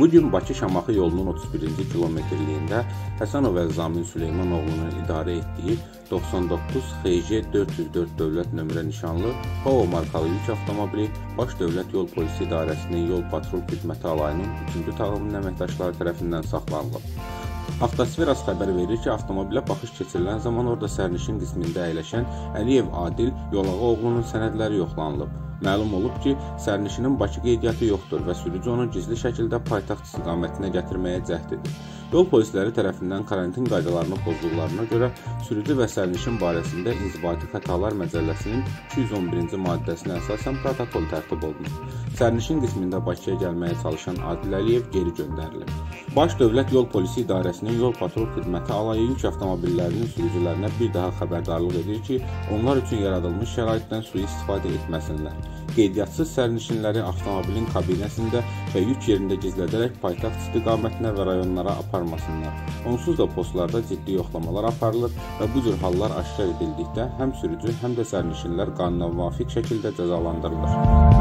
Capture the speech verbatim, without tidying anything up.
Bugün Bakı-Şamaxı yolunun otuz birinci kilometrliyində Həsənov Əzamin Süleymanoğlu'nun idarə etdiyi doxsan doqquz X J dörd yüz dörd dövlət nömrə nişanlı Polo markalı yük avtomobili Baş Dövlət Yol Polisi İdarəsinin Yol Patrul Xidməti alayının üçüncü tağımının əməkdaşları tərəfindən saxlanılıb. Avtosferas xəbər verir ki, avtomobilə baxış keçirilən zaman orada sərnişin qismində əyləşən Əliyev Adil Yolağı oğlunun sənədləri yoxlanılıb. Məlum olub ki, sərnişinin Bakı qeydiyyatı yoxdur və sürücü onu gizli şəkildə paytaxt istiqamətinə gətirməyə cəhd edir. Yol polisləri tərəfindən karantin qaydalarını pozduqlarına görə sürücü və sərnişin barəsində İnzibati Xətalar Məcəlləsinin iki yüz on birinci maddəsinə əsasən protokol tərtib olunur. Sərnişin qismində Bakıya gəlməyə çalışan Adil Əliyev geri göndərilib. Baş Dövlət Yol Polisi İdarəsinin Yol Patrul Xidməti alayı yük avtomobillərinin sürücülərinə bir daha xəbərdarlıq edir ki, onlar üçün yaradılmış şəraitdən sui-istifadə etməsinlər. Qeydiyyatçız sərnişinləri avtomobilin kabinəsində və yük yerində gizlədərək paytaxt istiqamətinə və rayonlara aparmasınlar. Onsuz da postlarda ciddi yoxlamalar aparılır və bu cür hallar aşkar edildikdə həm sürücü, həm də sərnişinlər qanuna müvafiq şəkildə cəzalandırılır.